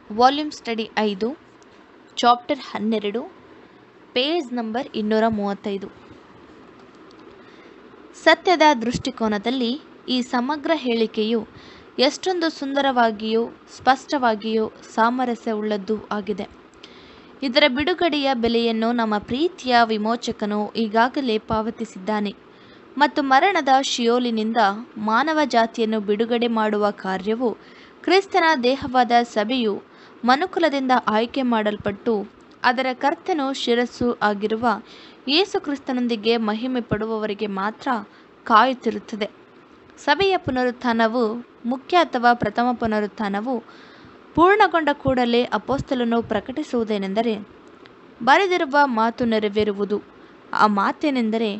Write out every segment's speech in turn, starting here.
Volume study 5, chapter 12, page number 235. ಸತ್ಯದ ದೃಷ್ಟಿಕೋನದಲ್ಲಿ ಈ ಸಮಗ್ರ ಹೇಳಿಕೆಯು ಎಷ್ಟೊಂದು ಸುಂದರವಾಗಿಯೂ ಸ್ಪಷ್ಟವಾಗಿಯೂ ಸಾಮರಸ್ಯವುಳ್ಳದ್ದೂ ಆಗಿದೆ. ಇದರ ಬಿಡುಗಡೆಯ ಬೆಲೆಯನ್ನು ನಮ್ಮ ಪ್ರೀತಿಯ ವಿಮೋಚಕನು ಈಗಾಗಲೇ ಪಾವತಿಸಿದ್ದಾನೆ ಮತ್ತು ಮರಣದ ಶಿಯೋಲಿನಿಂದ ಮಾನವ ಜಾತಿಯನ್ನು ಬಿಡುಗಡೆ ಮಾಡುವ ಕಾರ್ಯವು ಕ್ರಿಸ್ತನ ದೇಹವಾದ ಸಭೆಯು ಮನುಕುಲದಿಂದ ಆಯ್ಕೆ ಮಾಡಲ್ಪಟ್ಟು ಅದರ ಕರ್ತನು ಶಿರಸ್ಸು ಆಗಿರುವ ಯೇಸು ಕ್ರಿಸ್ತನೊಂದಿಗೆ ಮಹಿಮೆ ಪಡುವವರಿಗೆ ಮಾತ್ರ ಕಾಯುತ್ತಿರುತ್ತದೆ. ಸಭೆಯ ಪುನರುತ್ಥಾನವು ಮುಖ್ಯ ಅಥವಾ ಪ್ರಥಮ ಪುನರುತ್ಥಾನವು ಪೂರ್ಣಗೊಂಡ ಕೂಡಲೇ ಅಪೊಸ್ತಲನು ಪ್ರಕಟಿಸುವುದೇನೆಂದರೆ, ಬರೆದಿರುವ ಮಾತು ನೆರವೇರುವುದು. ಆ ಮಾತೇನೆಂದರೆ,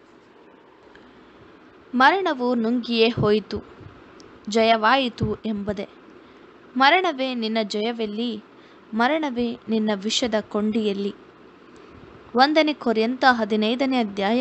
ಮರಣವು ನುಂಗಿಯೇ ಹೋಯಿತು, ಜಯವಾಯಿತು ಎಂಬುದೇ. ಮರಣವೇ ನಿನ್ನ ಜಯವೆಲ್ಲಿ? ಮರಣವೇ ನಿನ್ನ ವಿಷದ ಕೊಂಡಿಯಲ್ಲಿ? 1 ಕೊರಿಂಥ 15ನೇ ಅಧ್ಯಾಯ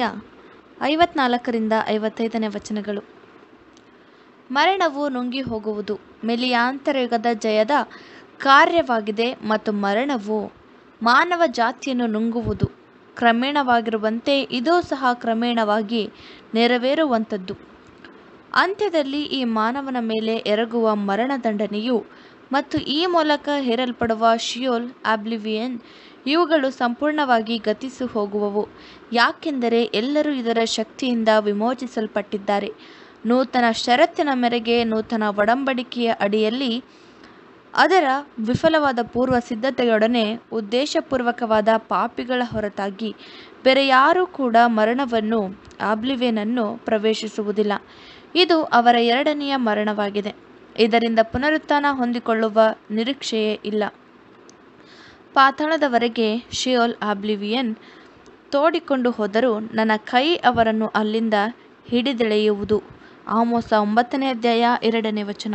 54-55 ವಚನಗಳು. ಮರಣವು ನುಂಗಿ ಹೋಗುವುದು ಮೆಲಿಯಾಂತರಯುಗದ ಜಯದ ಕಾರ್ಯವಾಗಿದೆ ಮತ್ತು ಮರಣವು ಮಾನವ ಜಾತಿಯನ್ನು ನುಂಗುವುದು ಕ್ರಮೇಣವಾಗಿರುವಂತೆ ಇದೂ ಸಹ ಕ್ರಮೇಣವಾಗಿ ನೆರವೇರುವಂಥದ್ದು. ಅಂತ್ಯದಲ್ಲಿ ಈ ಮಾನವನ ಮೇಲೆ ಎರಗುವ ಮರಣದಂಡನೆಯು ಮತ್ತು ಈ ಮೂಲಕ ಹೇರಲ್ಪಡುವ ಶಿಯೋಲ್, ಅಬ್ಲಿವಿಯನ್ ಇವುಗಳು ಸಂಪೂರ್ಣವಾಗಿ ಗತಿಸಿ ಹೋಗುವವು. ಯಾಕೆಂದರೆ ಎಲ್ಲರೂ ಇದರ ಶಕ್ತಿಯಿಂದ ವಿಮೋಚಿಸಲ್ಪಟ್ಟಿದ್ದಾರೆ. ನೂತನ ಷರತ್ತಿನ ಮೇರೆಗೆ ನೂತನ ಒಡಂಬಡಿಕೆಯ ಅಡಿಯಲ್ಲಿ ಅದರ ವಿಫಲವಾದ ಪೂರ್ವ ಸಿದ್ಧತೆಯೊಡನೆ ಉದ್ದೇಶಪೂರ್ವಕವಾದ ಪಾಪಿಗಳ ಹೊರತಾಗಿ ಬೇರೆ ಯಾರೂ ಕೂಡ ಮರಣವನ್ನು ಅಬ್ಲಿವಿಯನನ್ನು ಪ್ರವೇಶಿಸುವುದಿಲ್ಲ. ಇದು ಅವರ ಎರಡನೆಯ ಮರಣವಾಗಿದೆ. ಇದರಿಂದ ಪುನರುತ್ಥಾನ ಹೊಂದಿಕೊಳ್ಳುವ ನಿರೀಕ್ಷೆಯೇ ಇಲ್ಲ. ಪಾತಾಳದವರೆಗೆ ಶಿಯೋಲ್, ಅಬ್ಲಿವಿಯನ್ ತೋಡಿಕೊಂಡು ಹೋದರೂ ನನ್ನ ಕೈ ಅವರನ್ನು ಅಲ್ಲಿಂದ ಹಿಡಿದೆಳೆಯುವುದು. ಆಮೋಸ 9ನೇ ಅಧ್ಯಾಯ 2ನೇ ವಚನ.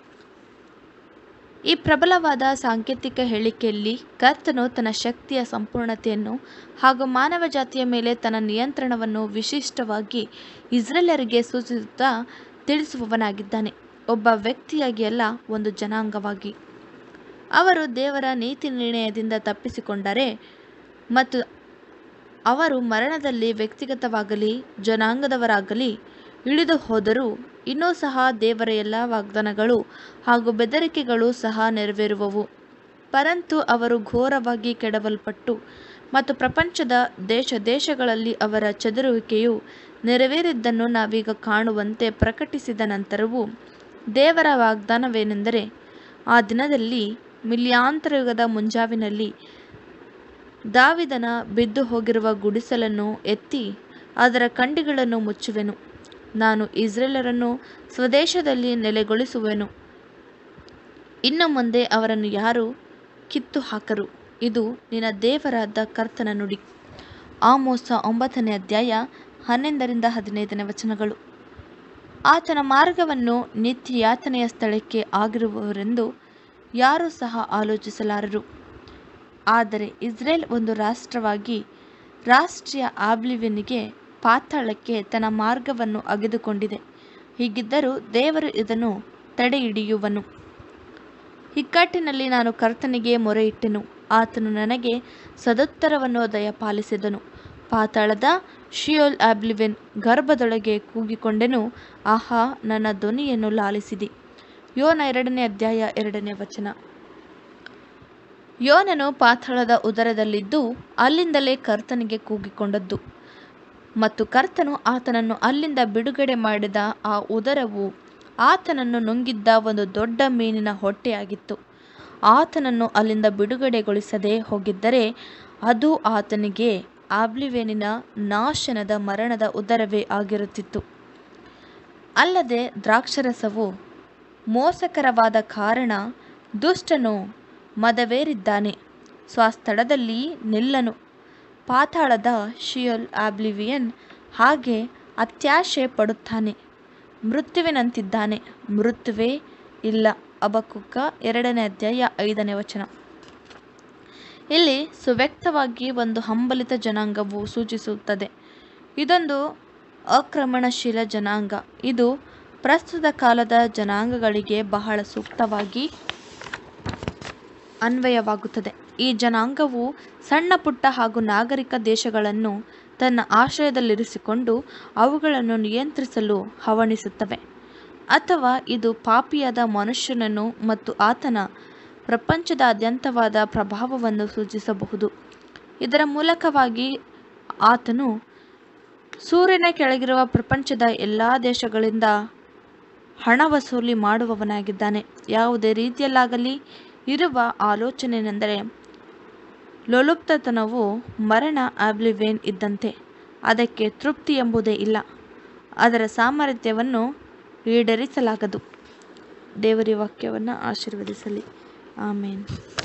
ಈ ಪ್ರಬಲವಾದ ಸಾಂಕೇತಿಕ ಹೇಳಿಕೆಯಲ್ಲಿ ಕರ್ತನು ತನ್ನ ಶಕ್ತಿಯ ಸಂಪೂರ್ಣತೆಯನ್ನು ಹಾಗೂ ಮಾನವ ಜಾತಿಯ ಮೇಲೆ ತನ್ನ ನಿಯಂತ್ರಣವನ್ನು ವಿಶಿಷ್ಟವಾಗಿ ಇಸ್ರೇಲ್ಯರಿಗೆ ಸೂಚಿಸುತ್ತಾ ತಿಳಿಸುವವನಾಗಿದ್ದಾನೆ. ಒಬ್ಬ ವ್ಯಕ್ತಿಯಾಗಿ ಅಲ್ಲ, ಒಂದು ಜನಾಂಗವಾಗಿ. ಅವರು ದೇವರ ನೀತಿ ನಿರ್ಣಯದಿಂದ ತಪ್ಪಿಸಿಕೊಂಡರೆ ಮತ್ತು ಅವರು ಮರಣದಲ್ಲಿ ವ್ಯಕ್ತಿಗತವಾಗಲಿ ಜನಾಂಗದವರಾಗಲಿ ಇಳಿದು ಹೋದರೂ ಇನ್ನೂ ಸಹ ದೇವರ ಎಲ್ಲ ವಾಗ್ದಾನಗಳು ಹಾಗೂ ಬೆದರಿಕೆಗಳು ಸಹ ನೆರವೇರುವವು. ಪರಂತು ಅವರು ಘೋರವಾಗಿ ಕೆಡವಲ್ಪಟ್ಟು ಮತ್ತು ಪ್ರಪಂಚದ ದೇಶಗಳಲ್ಲಿ ಅವರ ಚದುರುವಿಕೆಯು ನೆರವೇರಿದ್ದನ್ನು ನಾವೀಗ ಕಾಣುವಂತೆ ಪ್ರಕಟಿಸಿದ ನಂತರವೂ ದೇವರ ವಾಗ್ದಾನವೇನೆಂದರೆ, ಆ ದಿನದಲ್ಲಿ ಮಿಲಿಯಾಂತರಯುಗದ ಮುಂಜಾವಿನಲ್ಲಿ ದಾವೀದನ ಬಿದ್ದು ಹೋಗಿರುವ ಗುಡಿಸಲನ್ನು ಎತ್ತಿ ಅದರ ಕಂಡಿಗಳನ್ನು ಮುಚ್ಚುವೆನು. ನಾನು ಇಸ್ರೇಲರನ್ನು ಸ್ವದೇಶದಲ್ಲಿ ನೆಲೆಗೊಳಿಸುವೆನು. ಇನ್ನು ಮುಂದೆ ಅವರನ್ನು ಯಾರೂ ಕಿತ್ತು ಹಾಕರು. ಇದು ನಿನ್ನ ದೇವರಾದ ಕರ್ತನ ನುಡಿ. ಆಮೋಸ 9ನೇ ಅಧ್ಯಾಯ 11-15 ವಚನಗಳು. ಆತನ ಮಾರ್ಗವನ್ನು ನಿತ್ಯ ಯಾತನೆಯ ಸ್ಥಳಕ್ಕೆ ಆಗಿರುವವರೆಂದು ಯಾರೂ ಸಹ ಆಲೋಚಿಸಲಾರರು. ಆದರೆ ಇಸ್ರೇಲ್ ಒಂದು ರಾಷ್ಟ್ರವಾಗಿ ರಾಷ್ಟ್ರೀಯ ಅಬ್ಲಿವಿಯನ್ನಿಗೆ ಪಾತಾಳಕ್ಕೆ ತನ್ನ ಮಾರ್ಗವನ್ನು ಅಗೆದುಕೊಂಡಿದೆ. ಹೀಗಿದ್ದರೂ ದೇವರು ಇದನ್ನು ತಡೆಹಿಡಿಯುವನು. ಇಕ್ಕಟ್ಟಿನಲ್ಲಿ ನಾನು ಕರ್ತನಿಗೆ ಮೊರೆಯಿಟ್ಟೆನು, ಆತನು ನನಗೆ ಸದುತ್ತರವನ್ನು ದಯಪಾಲಿಸಿದನು. ಪಾತಾಳದ ಶಿಯೋಲ್, ಅಬ್ಲಿವಿಯನ್ ಗರ್ಭದೊಳಗೆ ಕೂಗಿಕೊಂಡೆನು, ಆಹಾ, ನನ್ನ ಧ್ವನಿಯನ್ನು ಲಾಲಿಸಿದಿ. ಯೋನ 2ನೇ ಅಧ್ಯಾಯ 2ನೇ ವಚನ. ಯೋನನು ಪಾತಾಳದ ಉದರದಲ್ಲಿದ್ದು ಅಲ್ಲಿಂದಲೇ ಕರ್ತನಿಗೆ ಕೂಗಿಕೊಂಡದ್ದು ಮತ್ತು ಕರ್ತನು ಆತನನ್ನು ಅಲ್ಲಿಂದ ಬಿಡುಗಡೆ ಮಾಡಿದ ಆ ಉದರವು ಆತನನ್ನು ನುಂಗಿದ್ದ ಒಂದು ದೊಡ್ಡ ಮೀನಿನ ಹೊಟ್ಟೆಯಾಗಿತ್ತು. ಆತನನ್ನು ಅಲ್ಲಿಂದ ಬಿಡುಗಡೆಗೊಳಿಸದೆ ಹೋಗಿದ್ದರೆ ಅದು ಆತನಿಗೆ ಅಬ್ಲಿವಿಯನಿನ ನಾಶನದ ಮರಣದ ಉದರವೇ ಆಗಿರುತ್ತಿತ್ತು. ಅಲ್ಲದೆ ದ್ರಾಕ್ಷರಸವು ಮೋಸಕರವಾದ ಕಾರಣ ದುಷ್ಟನು ಮದವೇರಿದ್ದಾನೆ, ಸ್ವಸ್ಥಳದಲ್ಲಿ ನಿಲ್ಲನು. ಪಾತಾಳದ ಶಿಯೋಲ್, ಅಬ್ಲಿವಿಯನ್ ಹಾಗೆ ಅತ್ಯಾಶೆ ಪಡುತ್ತಾನೆ, ಮೃತ್ಯುವಿನಂತಿದ್ದಾನೆ. ಮೃತ್ಯುವೇ ಇಲ್ಲ. ಹಬಕ್ಕೂಕ 2ನೇ ಅಧ್ಯಾಯ 5ನೇ ವಚನ. ಇಲ್ಲಿ ಸುವ್ಯಕ್ತವಾಗಿ ಒಂದು ಹಂಬಲಿತ ಜನಾಂಗವು ಸೂಚಿಸುತ್ತದೆ. ಇದೊಂದು ಆಕ್ರಮಣಶೀಲ ಜನಾಂಗ. ಇದು ಪ್ರಸ್ತುತ ಕಾಲದ ಜನಾಂಗಗಳಿಗೆ ಬಹಳ ಸೂಕ್ತವಾಗಿ ಅನ್ವಯವಾಗುತ್ತದೆ. ಈ ಜನಾಂಗವು ಸಣ್ಣ ಪುಟ್ಟ ಹಾಗೂ ನಾಗರಿಕ ದೇಶಗಳನ್ನು ತನ್ನ ಆಶ್ರಯದಲ್ಲಿರಿಸಿಕೊಂಡು ಅವುಗಳನ್ನು ನಿಯಂತ್ರಿಸಲು ಹವಣಿಸುತ್ತವೆ. ಅಥವಾ ಇದು ಪಾಪಿಯಾದ ಮನುಷ್ಯನನ್ನು ಮತ್ತು ಆತನ ಪ್ರಪಂಚದಾದ್ಯಂತವಾದ ಪ್ರಭಾವವನ್ನು ಸೂಚಿಸಬಹುದು. ಇದರ ಮೂಲಕವಾಗಿ ಆತನು ಸೂರ್ಯನ ಕೆಳಗಿರುವ ಪ್ರಪಂಚದ ಎಲ್ಲ ದೇಶಗಳಿಂದ ಹಣ ವಸೂಲಿ ಮಾಡುವವನಾಗಿದ್ದಾನೆ. ಯಾವುದೇ ರೀತಿಯಲ್ಲಾಗಲಿ ಇರುವ ಆಲೋಚನೆಯೆಂದರೆ, ಲೋಲುಪ್ತತನವು ಮರಣ ಆಬ್ಲಿವೇನ್ ಇದ್ದಂತೆ, ಅದಕ್ಕೆ ತೃಪ್ತಿ ಎಂಬುದೇ ಇಲ್ಲ, ಅದರ ಸಾಮರ್ಥ್ಯವನ್ನು ಈಡೇರಿಸಲಾಗದು. ದೇವರ ವಾಕ್ಯವನ್ನು ಆಶೀರ್ವದಿಸಲಿ. ಆಮೇನ್.